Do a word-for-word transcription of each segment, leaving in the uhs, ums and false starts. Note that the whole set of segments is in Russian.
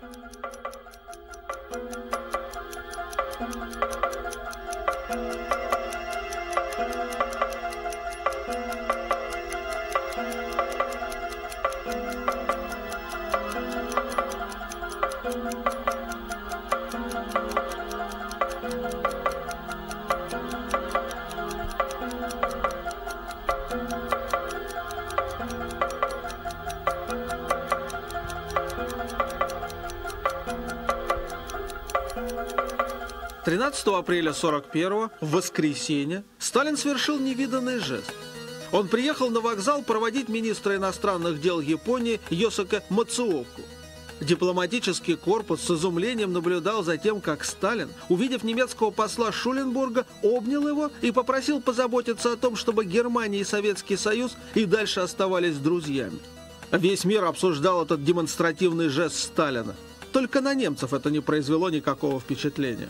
тринадцатого апреля сорок первого, в воскресенье, Сталин совершил невиданный жест. Он приехал на вокзал проводить министра иностранных дел Японии Йосуке Мацуоку. Дипломатический корпус с изумлением наблюдал за тем, как Сталин, увидев немецкого посла Шуленбурга, обнял его и попросил позаботиться о том, чтобы Германия и Советский Союз и дальше оставались друзьями. Весь мир обсуждал этот демонстративный жест Сталина. Только на немцев это не произвело никакого впечатления.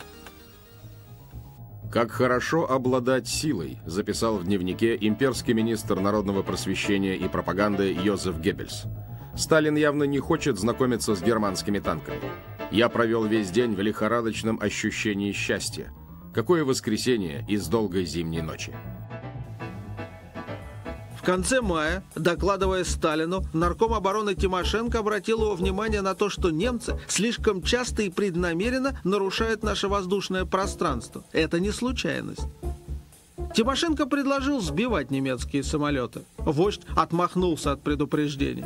«Как хорошо обладать силой», записал в дневнике имперский министр народного просвещения и пропаганды Йозеф Геббельс. «Сталин явно не хочет знакомиться с германскими танками. Я провел весь день в лихорадочном ощущении счастья. Какое воскресенье из долгой зимней ночи». В конце мая, докладывая Сталину, нарком обороны Тимошенко обратил его внимание на то, что немцы слишком часто и преднамеренно нарушают наше воздушное пространство. Это не случайность. Тимошенко предложил сбивать немецкие самолеты. Вождь отмахнулся от предупреждения.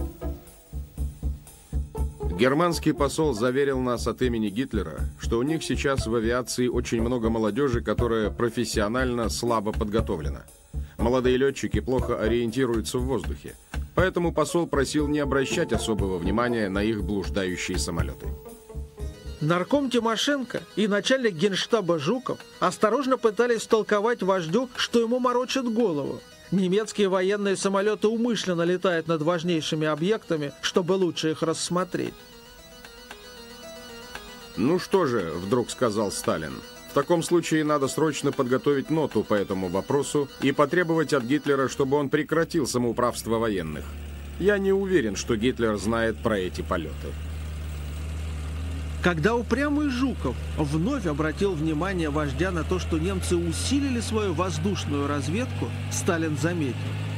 Германский посол заверил нас от имени Гитлера, что у них сейчас в авиации очень много молодежи, которая профессионально слабо подготовлена. Молодые летчики плохо ориентируются в воздухе, поэтому посол просил не обращать особого внимания на их блуждающие самолеты. Нарком Тимошенко и начальник генштаба Жуков осторожно пытались втолковать вождю, что ему морочат голову. Немецкие военные самолеты умышленно летают над важнейшими объектами, чтобы лучше их рассмотреть. «Ну что же», — вдруг сказал Сталин, «в таком случае надо срочно подготовить ноту по этому вопросу и потребовать от Гитлера, чтобы он прекратил самоуправство военных. Я не уверен, что Гитлер знает про эти полеты». Когда упрямый Жуков вновь обратил внимание вождя на то, что немцы усилили свою воздушную разведку, Сталин заметил: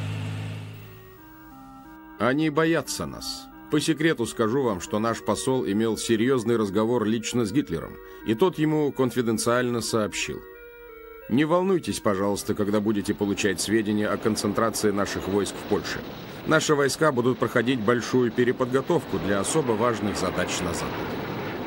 «Они боятся нас. По секрету скажу вам, что наш посол имел серьезный разговор лично с Гитлером, и тот ему конфиденциально сообщил: не волнуйтесь, пожалуйста, когда будете получать сведения о концентрации наших войск в Польше. Наши войска будут проходить большую переподготовку для особо важных задач на Западе».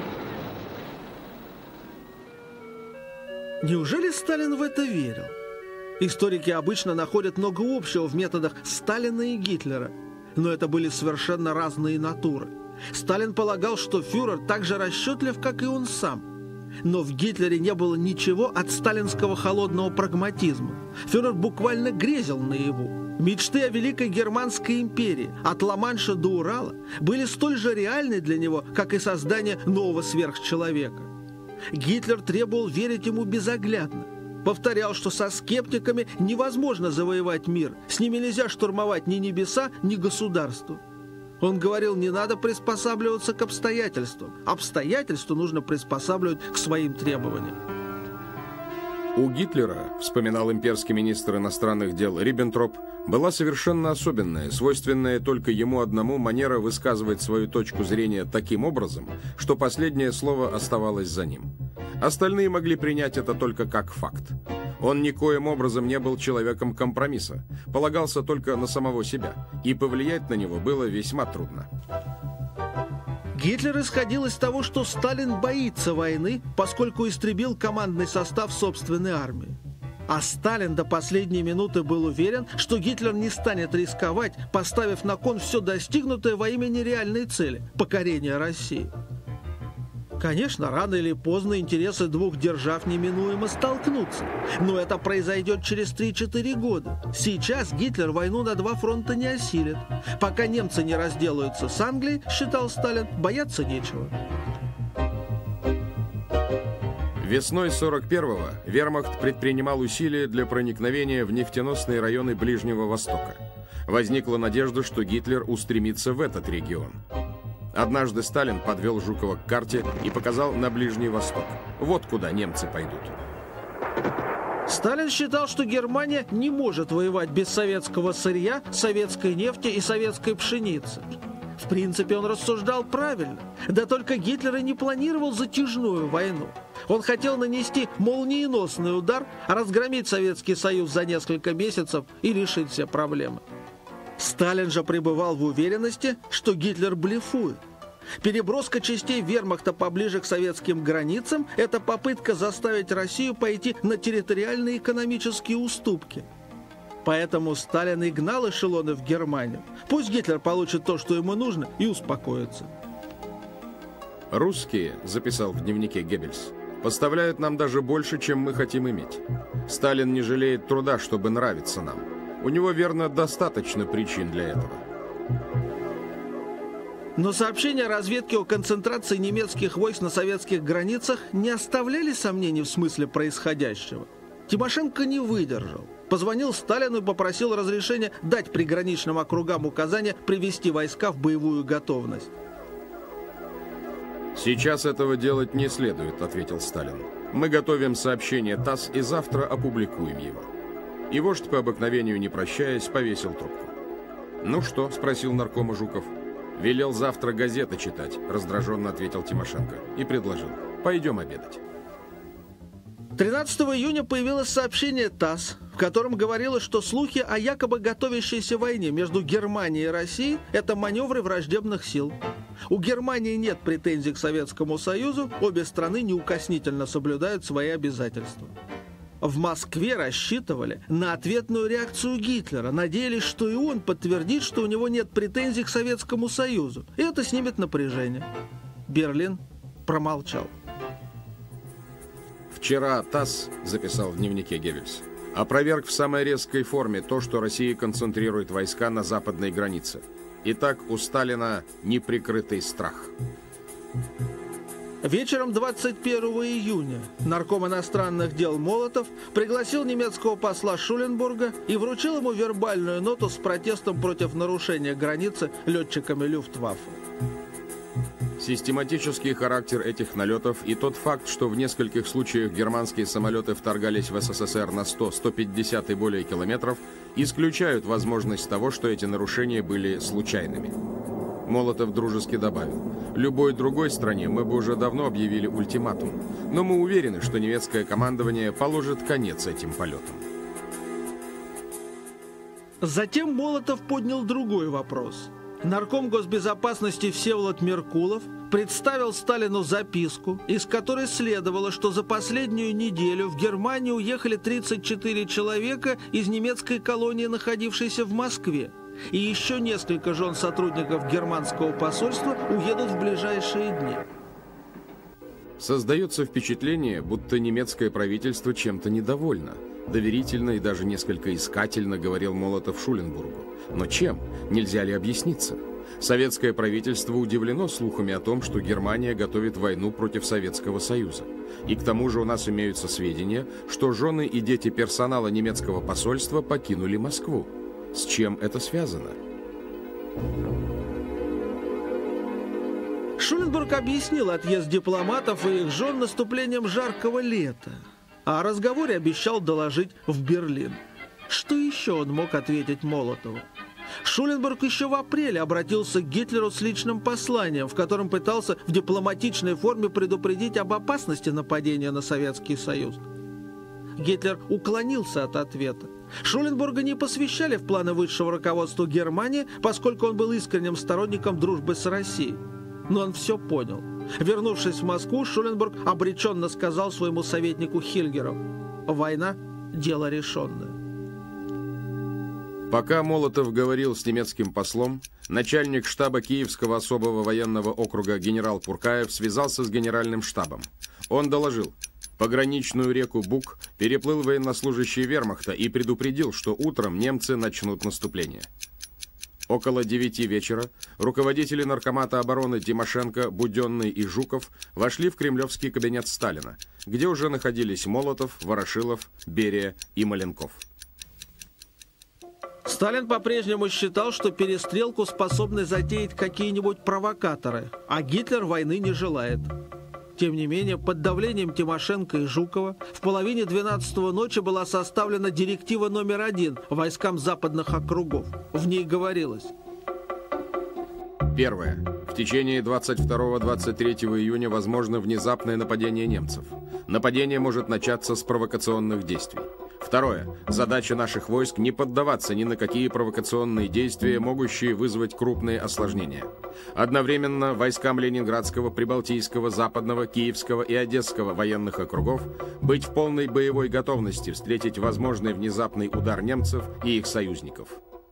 Неужели Сталин в это верил? Историки обычно находят много общего в методах Сталина и Гитлера, но это были совершенно разные натуры. Сталин полагал, что фюрер так же расчетлив, как и он сам. Но в Гитлере не было ничего от сталинского холодного прагматизма. Фюрер буквально грезил наяву. Мечты о Великой Германской империи, от Ла-Манша до Урала, были столь же реальны для него, как и создание нового сверхчеловека. Гитлер требовал верить ему безоглядно. Повторял, что со скептиками невозможно завоевать мир, с ними нельзя штурмовать ни небеса, ни государство. Он говорил, не надо приспосабливаться к обстоятельствам. Обстоятельства нужно приспосабливать к своим требованиям. У Гитлера, вспоминал имперский министр иностранных дел Риббентроп, была совершенно особенная, свойственная только ему одному манера высказывать свою точку зрения таким образом, что последнее слово оставалось за ним. Остальные могли принять это только как факт. Он никоим образом не был человеком компромисса, полагался только на самого себя, и повлиять на него было весьма трудно. Гитлер исходил из того, что Сталин боится войны, поскольку истребил командный состав собственной армии. А Сталин до последней минуты был уверен, что Гитлер не станет рисковать, поставив на кон все достигнутое во имя нереальной цели – покорения России. Конечно, рано или поздно интересы двух держав неминуемо столкнутся, но это произойдет через три-четыре года. Сейчас Гитлер войну на два фронта не осилит. Пока немцы не разделаются с Англией, считал Сталин, бояться нечего. Весной сорок первого вермахт предпринимал усилия для проникновения в нефтеносные районы Ближнего Востока. Возникла надежда, что Гитлер устремится в этот регион. Однажды Сталин подвел Жукова к карте и показал на Ближний Восток. Вот куда немцы пойдут. Сталин считал, что Германия не может воевать без советского сырья, советской нефти и советской пшеницы. В принципе, он рассуждал правильно. Да только Гитлер и не планировал затяжную войну. Он хотел нанести молниеносный удар, разгромить Советский Союз за несколько месяцев и решить все проблемы. Сталин же пребывал в уверенности, что Гитлер блефует. Переброска частей вермахта поближе к советским границам – это попытка заставить Россию пойти на территориальные экономические уступки. Поэтому Сталин и гнал эшелоны в Германию. Пусть Гитлер получит то, что ему нужно, и успокоится. «Русские, — записал в дневнике Геббельс, — поставляют нам даже больше, чем мы хотим иметь. Сталин не жалеет труда, чтобы нравиться нам. У него, верно, достаточно причин для этого». Но сообщения разведки о концентрации немецких войск на советских границах не оставляли сомнений в смысле происходящего. Тимошенко не выдержал. Позвонил Сталину и попросил разрешения дать приграничным округам указания привести войска в боевую готовность. «Сейчас этого делать не следует», — ответил Сталин. «Мы готовим сообщение ТАСС и завтра опубликуем его». И вождь, по обыкновению не прощаясь, повесил трубку. «Ну что?» — спросил наркома Жуков. «Велел завтра газеты читать», — раздраженно ответил Тимошенко и предложил: «Пойдем обедать». тринадцатого июня появилось сообщение ТАСС, в котором говорилось, что слухи о якобы готовящейся войне между Германией и Россией – это маневры враждебных сил. У Германии нет претензий к Советскому Союзу, обе страны неукоснительно соблюдают свои обязательства. В Москве рассчитывали на ответную реакцию Гитлера, надеялись, что и он подтвердит, что у него нет претензий к Советскому Союзу, и это снимет напряжение. Берлин промолчал. «Вчера ТАСС, — записал в дневнике Геббельс, — опроверг в самой резкой форме то, что Россия концентрирует войска на западной границе. Итак, у Сталина неприкрытый страх». Вечером двадцать первого июня нарком иностранных дел Молотов пригласил немецкого посла Шуленбурга и вручил ему вербальную ноту с протестом против нарушения границы летчиками Люфтваффе. Систематический характер этих налетов и тот факт, что в нескольких случаях германские самолеты вторгались в СССР на сто — сто пятьдесят и более километров, исключают возможность того, что эти нарушения были случайными. Молотов дружески добавил: «Любой другой стране мы бы уже давно объявили ультиматум, но мы уверены, что немецкое командование положит конец этим полетам». Затем Молотов поднял другой вопрос. Нарком госбезопасности Всеволод Меркулов представил Сталину записку, из которой следовало, что за последнюю неделю в Германию уехали тридцать четыре человека из немецкой колонии, находившейся в Москве, и еще несколько жен сотрудников германского посольства уедут в ближайшие дни. Создается впечатление, будто немецкое правительство чем-то недовольно. Доверительно и даже несколько искательно говорил Молотов Шуленбургу. Но чем? Нельзя ли объясниться? Советское правительство удивлено слухами о том, что Германия готовит войну против Советского Союза. И к тому же у нас имеются сведения, что жены и дети персонала немецкого посольства покинули Москву. С чем это связано? Шуленбург объяснил отъезд дипломатов и их жен наступлением жаркого лета, а о разговоре обещал доложить в Берлин. Что еще он мог ответить Молотову? Шуленбург еще в апреле обратился к Гитлеру с личным посланием, в котором пытался в дипломатичной форме предупредить об опасности нападения на Советский Союз. Гитлер уклонился от ответа. Шуленбурга не посвящали в планы высшего руководства Германии, поскольку он был искренним сторонником дружбы с Россией. Но он все понял. Вернувшись в Москву, Шуленбург обреченно сказал своему советнику Хильгеру: «Война – дело решенное». Пока Молотов говорил с немецким послом, начальник штаба Киевского особого военного округа генерал Пуркаев связался с генеральным штабом. Он доложил: пограничную реку Буг переплыл военнослужащий вермахта и предупредил, что утром немцы начнут наступление. Около девяти вечера руководители наркомата обороны Тимошенко, Буденный и Жуков вошли в кремлевский кабинет Сталина, где уже находились Молотов, Ворошилов, Берия и Маленков. Сталин по-прежнему считал, что перестрелку способны затеять какие-нибудь провокаторы, а Гитлер войны не желает. Тем не менее, под давлением Тимошенко и Жукова в половине двенадцатого ночи была составлена директива номер один войскам западных округов. В ней говорилось: Первое. В течение двадцать второго — двадцать третьего июня возможно внезапное нападение немцев. Нападение может начаться с провокационных действий. Второе. Задача наших войск не поддаваться ни на какие провокационные действия, могущие вызвать крупные осложнения. Одновременно войскам Ленинградского, Прибалтийского, Западного, Киевского и Одесского военных округов быть в полной боевой готовности встретить возможный внезапный удар немцев и их союзников.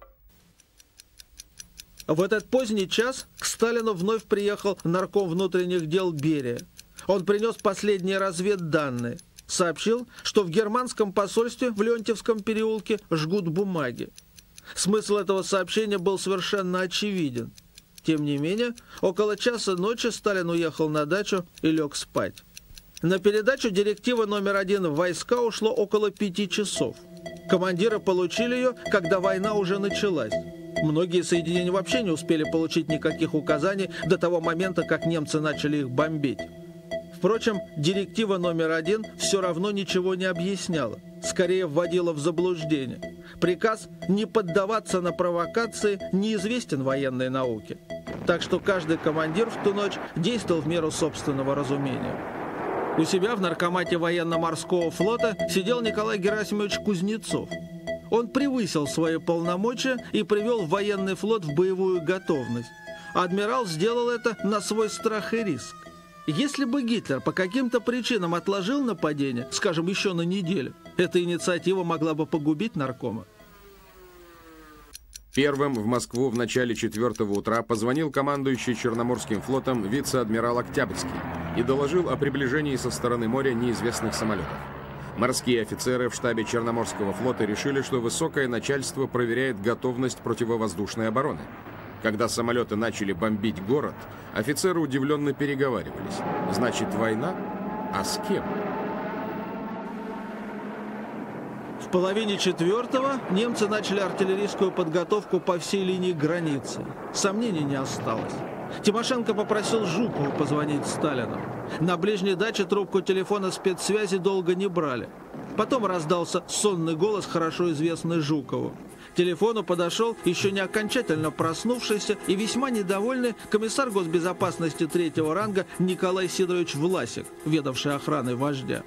В этот поздний час к Сталину вновь приехал нарком внутренних дел Берия. Он принес последние разведданные. Сообщил, что в германском посольстве в Леонтьевском переулке жгут бумаги. Смысл этого сообщения был совершенно очевиден. Тем не менее, около часа ночи Сталин уехал на дачу и лег спать. На передачу директивы номер один в войска ушло около пяти часов. Командиры получили ее, когда война уже началась. Многие соединения вообще не успели получить никаких указаний до того момента, как немцы начали их бомбить. Впрочем, директива номер один все равно ничего не объясняла, скорее вводила в заблуждение. Приказ не поддаваться на провокации неизвестен военной науке. Так что каждый командир в ту ночь действовал в меру собственного разумения. У себя в наркомате военно-морского флота сидел Николай Герасимович Кузнецов. Он превысил свои полномочия и привел военный флот в боевую готовность. Адмирал сделал это на свой страх и риск. Если бы Гитлер по каким-то причинам отложил нападение, скажем, еще на неделю, эта инициатива могла бы погубить наркома. Первым в Москву в начале четвертого утра позвонил командующий Черноморским флотом вице-адмирал Октябрьский и доложил о приближении со стороны моря неизвестных самолетов. Морские офицеры в штабе Черноморского флота решили, что высокое начальство проверяет готовность противовоздушной обороны. Когда самолеты начали бомбить город, офицеры удивленно переговаривались. Значит, война? А с кем? В половине четвертого немцы начали артиллерийскую подготовку по всей линии границы. Сомнений не осталось. Тимошенко попросил Жукова позвонить Сталину. На ближней даче трубку телефона спецсвязи долго не брали. Потом раздался сонный голос, хорошо известный Жукову. К телефону подошел еще не окончательно проснувшийся и весьма недовольный комиссар госбезопасности третьего ранга Николай Сидорович Власик, ведавший охраной вождя.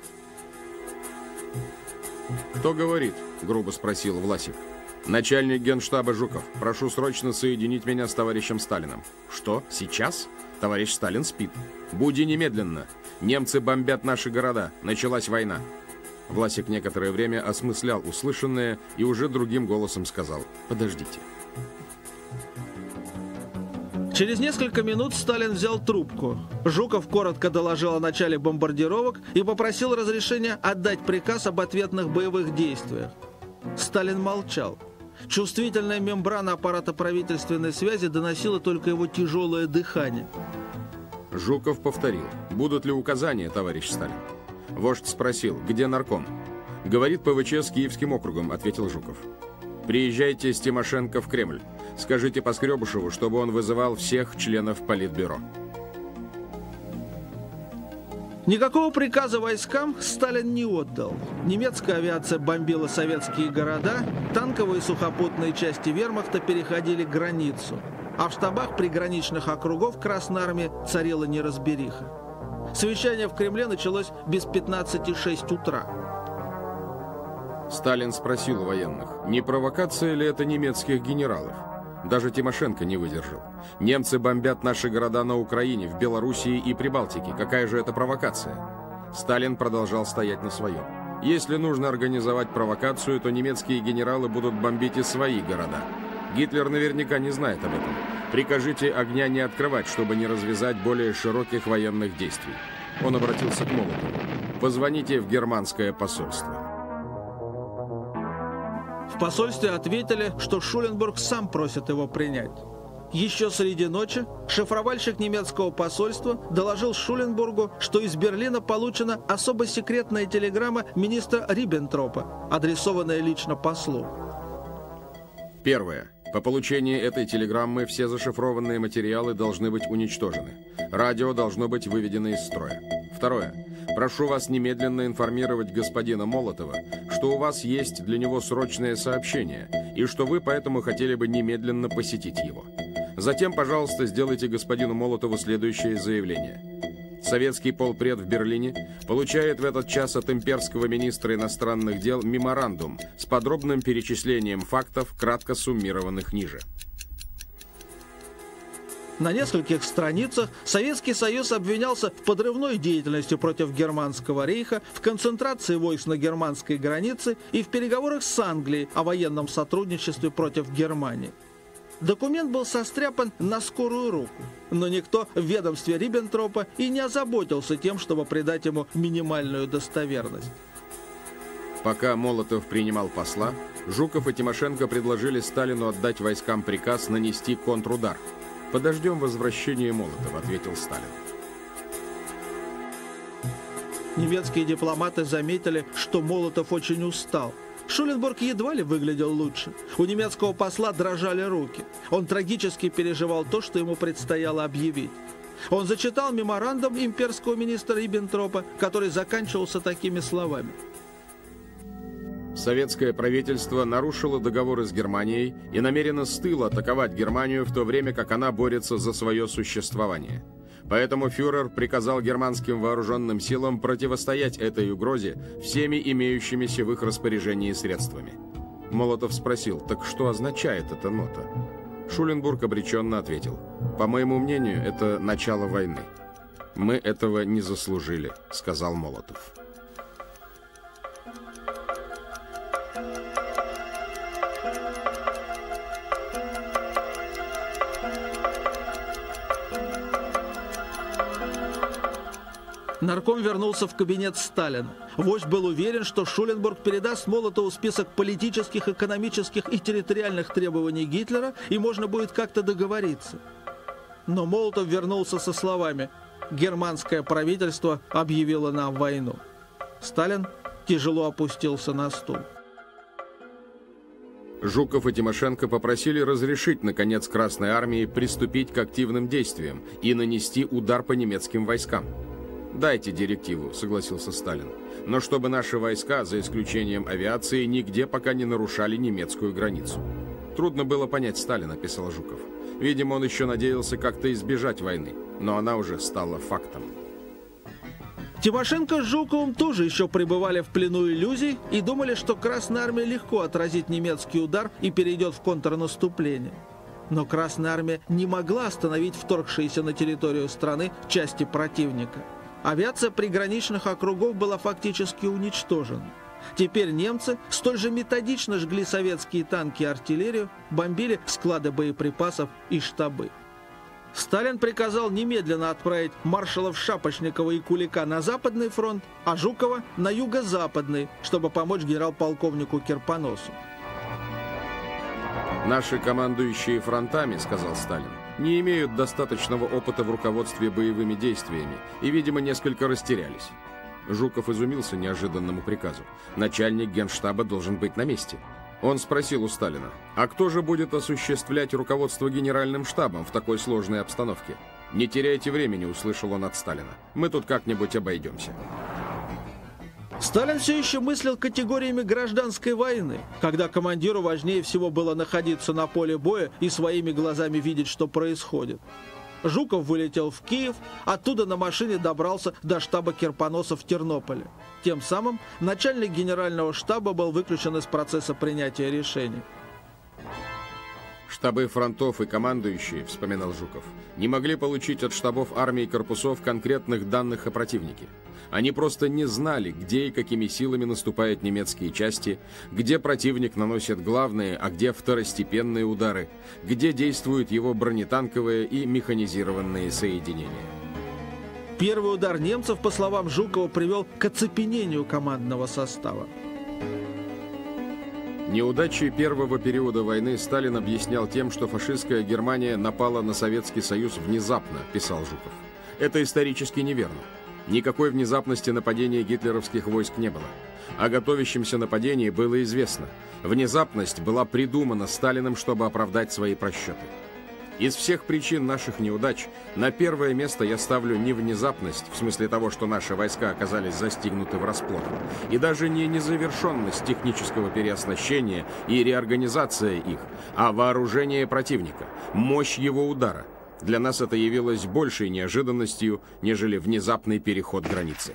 «Кто говорит?» — грубо спросил Власик. «Начальник генштаба Жуков. Прошу срочно соединить меня с товарищем Сталиным». «Что? Сейчас? Товарищ Сталин спит. Буди немедленно. Немцы бомбят наши города. Началась война». Власик некоторое время осмыслял услышанное и уже другим голосом сказал: «Подождите». Через несколько минут Сталин взял трубку. Жуков коротко доложил о начале бомбардировок и попросил разрешения отдать приказ об ответных боевых действиях. Сталин молчал. Чувствительная мембрана аппарата правительственной связи доносила только его тяжелое дыхание. Жуков повторил: «Будут ли указания, товарищ Сталин?» Вождь спросил: «Где нарком?» «Говорит ПВЧ с Киевским округом», — ответил Жуков. «Приезжайте с Тимошенко в Кремль. Скажите Поскребышеву, чтобы он вызывал всех членов Политбюро». Никакого приказа войскам Сталин не отдал. Немецкая авиация бомбила советские города, танковые и сухопутные части вермахта переходили границу, а в штабах приграничных округов Красной Армии царила неразбериха. Совещание в Кремле началось без пятнадцати шесть утра. Сталин спросил у военных, не провокация ли это немецких генералов? Даже Тимошенко не выдержал. «Немцы бомбят наши города на Украине, в Белоруссии и Прибалтике. Какая же это провокация?» Сталин продолжал стоять на своем. «Если нужно организовать провокацию, то немецкие генералы будут бомбить и свои города. Гитлер наверняка не знает об этом. Прикажите огня не открывать, чтобы не развязать более широких военных действий». Он обратился к Молотову. «Позвоните в германское посольство». В посольстве ответили, что Шуленбург сам просит его принять. Еще среди ночи шифровальщик немецкого посольства доложил Шуленбургу, что из Берлина получена особо секретная телеграмма министра Риббентропа, адресованная лично послу. Первое. По получении этой телеграммы все зашифрованные материалы должны быть уничтожены. Радио должно быть выведено из строя. Второе. Прошу вас немедленно информировать господина Молотова, что у вас есть для него срочное сообщение, и что вы поэтому хотели бы немедленно посетить его. Затем, пожалуйста, сделайте господину Молотову следующее заявление. Советский полпред в Берлине получает в этот час от имперского министра иностранных дел меморандум с подробным перечислением фактов, кратко суммированных ниже. На нескольких страницах Советский Союз обвинялся в подрывной деятельности против Германского рейха, в концентрации войск на германской границе и в переговорах с Англией о военном сотрудничестве против Германии. Документ был состряпан на скорую руку, но никто в ведомстве Риббентропа и не озаботился тем, чтобы придать ему минимальную достоверность. Пока Молотов принимал посла, Жуков и Тимошенко предложили Сталину отдать войскам приказ нанести контрудар. «Подождем возвращения Молотова», — ответил Сталин. Немецкие дипломаты заметили, что Молотов очень устал. Шуленбург едва ли выглядел лучше. У немецкого посла дрожали руки. Он трагически переживал то, что ему предстояло объявить. Он зачитал меморандум имперского министра Риббентропа, который заканчивался такими словами. Советское правительство нарушило договоры с Германией и намерено с тыла атаковать Германию в то время, как она борется за свое существование. Поэтому фюрер приказал германским вооруженным силам противостоять этой угрозе всеми имеющимися в их распоряжении средствами. Молотов спросил, так что означает эта нота? Шуленбург обреченно ответил, по моему мнению, это начало войны. Мы этого не заслужили, сказал Молотов. Нарком вернулся в кабинет Сталина. Вождь был уверен, что Шуленбург передаст Молотову список политических, экономических и территориальных требований Гитлера, и можно будет как-то договориться. Но Молотов вернулся со словами «Германское правительство объявило нам войну». Сталин тяжело опустился на стул. Жуков и Тимошенко попросили разрешить, наконец, Красной армии приступить к активным действиям и нанести удар по немецким войскам. «Дайте директиву», — согласился Сталин. «Но чтобы наши войска, за исключением авиации, нигде пока не нарушали немецкую границу». «Трудно было понять Сталина», — писал Жуков. «Видимо, он еще надеялся как-то избежать войны, но она уже стала фактом». Тимошенко с Жуковым тоже еще пребывали в плену иллюзий и думали, что Красная армия легко отразит немецкий удар и перейдет в контрнаступление. Но Красная армия не могла остановить вторгшиеся на территорию страны части противника. Авиация приграничных округов была фактически уничтожена. Теперь немцы столь же методично жгли советские танки и артиллерию, бомбили склады боеприпасов и штабы. Сталин приказал немедленно отправить маршалов Шапошникова и Кулика на Западный фронт, а Жукова на Юго-Западный, чтобы помочь генерал-полковнику Кирпоносу. «Наши командующие фронтами, — сказал Сталин, — не имеют достаточного опыта в руководстве боевыми действиями и, видимо, несколько растерялись». Жуков изумился неожиданному приказу. Начальник генштаба должен быть на месте. Он спросил у Сталина, а кто же будет осуществлять руководство генеральным штабом в такой сложной обстановке? «Не теряйте времени», — услышал он от Сталина. «Мы тут как-нибудь обойдемся». Сталин все еще мыслил категориями гражданской войны, когда командиру важнее всего было находиться на поле боя и своими глазами видеть, что происходит. Жуков вылетел в Киев, оттуда на машине добрался до штаба Кирпоноса в Тернополе. Тем самым начальник генерального штаба был выключен из процесса принятия решений. «Штабы фронтов и командующие, — вспоминал Жуков, — не могли получить от штабов армий и корпусов конкретных данных о противнике. Они просто не знали, где и какими силами наступают немецкие части, где противник наносит главные, а где второстепенные удары, где действуют его бронетанковые и механизированные соединения». Первый удар немцев, по словам Жукова, привел к оцепенению командного состава. Неудачи первого периода войны Сталин объяснял тем, что фашистская Германия напала на Советский Союз внезапно, писал Жуков. Это исторически неверно. Никакой внезапности нападения гитлеровских войск не было. О готовящемся нападении было известно. Внезапность была придумана Сталиным, чтобы оправдать свои просчеты. Из всех причин наших неудач на первое место я ставлю не внезапность, в смысле того, что наши войска оказались застигнуты врасплох, и даже не незавершенность технического переоснащения и реорганизация их, а вооружение противника, мощь его удара. Для нас это явилось большей неожиданностью, нежели внезапный переход границы.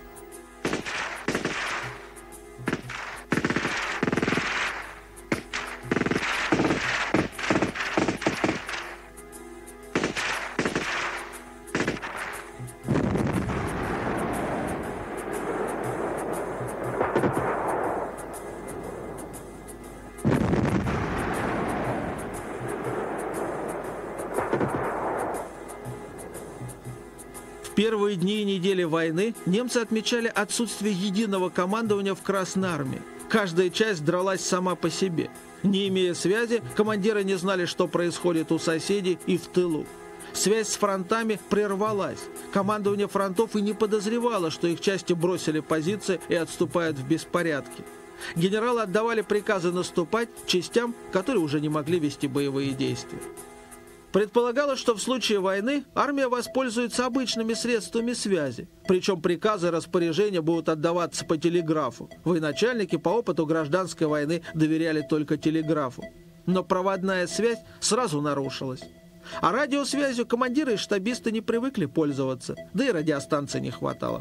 В первые дни и недели войны немцы отмечали отсутствие единого командования в Красной армии. Каждая часть дралась сама по себе. Не имея связи, командиры не знали, что происходит у соседей и в тылу. Связь с фронтами прервалась. Командование фронтов и не подозревало, что их части бросили позиции и отступают в беспорядке. Генералы отдавали приказы наступать частям, которые уже не могли вести боевые действия. Предполагалось, что в случае войны армия воспользуется обычными средствами связи, причем приказы и распоряжения будут отдаваться по телеграфу. Военачальники по опыту гражданской войны доверяли только телеграфу. Но проводная связь сразу нарушилась. А радиосвязью командиры и штабисты не привыкли пользоваться, да и радиостанций не хватало.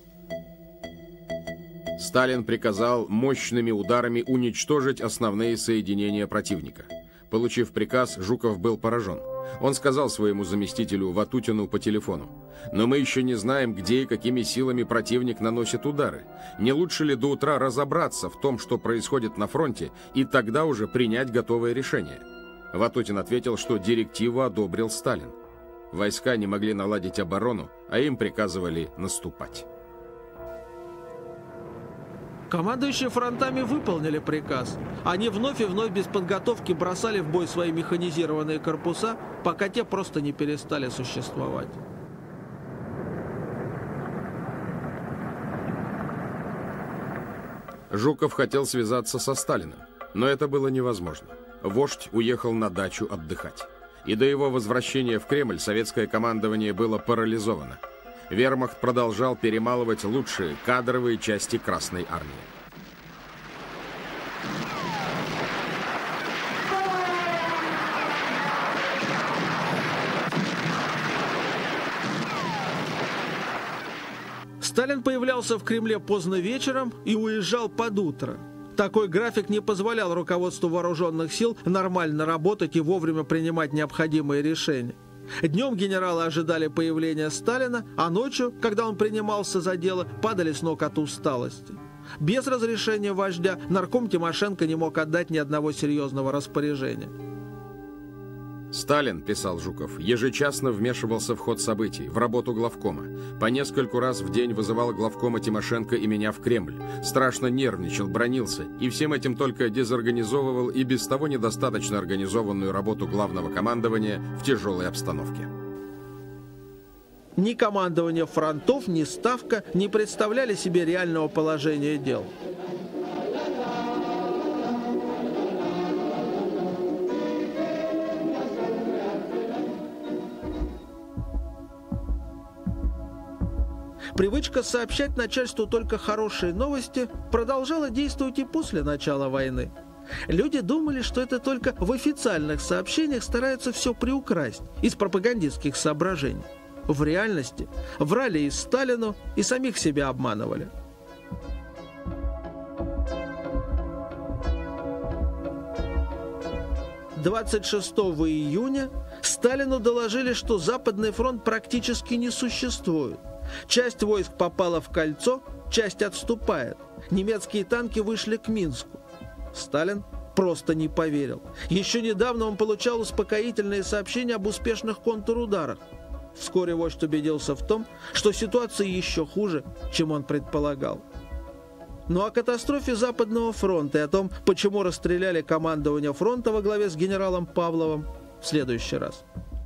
Сталин приказал мощными ударами уничтожить основные соединения противника. Получив приказ, Жуков был поражен. Он сказал своему заместителю Ватутину по телефону: «Но мы еще не знаем, где и какими силами противник наносит удары. Не лучше ли до утра разобраться в том, что происходит на фронте, и тогда уже принять готовое решение?» Ватутин ответил, что директиву одобрил Сталин. Войска не могли наладить оборону, а им приказывали наступать. Командующие фронтами выполнили приказ. Они вновь и вновь без подготовки бросали в бой свои механизированные корпуса, пока те просто не перестали существовать. Жуков хотел связаться со Сталиным, но это было невозможно. Вождь уехал на дачу отдыхать. И до его возвращения в Кремль советское командование было парализовано. Вермахт продолжал перемалывать лучшие кадровые части Красной армии. Сталин появлялся в Кремле поздно вечером и уезжал под утро. Такой график не позволял руководству вооруженных сил нормально работать и вовремя принимать необходимые решения. Днем генералы ожидали появления Сталина, а ночью, когда он принимался за дело, падали с ног от усталости. Без разрешения вождя нарком Тимошенко не мог отдать ни одного серьезного распоряжения. Сталин, писал Жуков, ежечасно вмешивался в ход событий, в работу главкома. По нескольку раз в день вызывал главкома Тимошенко и меня в Кремль. Страшно нервничал, бранился, и всем этим только дезорганизовывал и без того недостаточно организованную работу главного командования в тяжелой обстановке. Ни командование фронтов, ни Ставка не представляли себе реального положения дел. Привычка сообщать начальству только хорошие новости продолжала действовать и после начала войны. Люди думали, что это только в официальных сообщениях стараются все приукрасть из пропагандистских соображений. В реальности врали и Сталину, и самих себя обманывали. двадцать шестого июня Сталину доложили, что Западный фронт практически не существует. Часть войск попала в кольцо, часть отступает. Немецкие танки вышли к Минску. Сталин просто не поверил. Еще недавно он получал успокоительные сообщения об успешных контрударах. Вскоре вождь убедился в том, что ситуация еще хуже, чем он предполагал. Но о катастрофе Западного фронта и о том, почему расстреляли командование фронта во главе с генералом Павловым, в следующий раз.